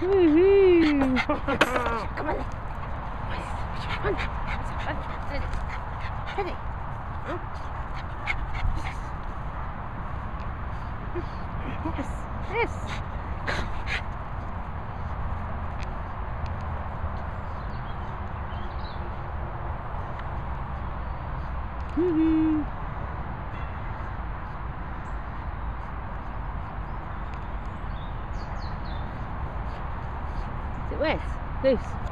Woohoo! Come on. Run. Steady. Steady. Yes. Yes. Woohoo! Is it wet? Loose.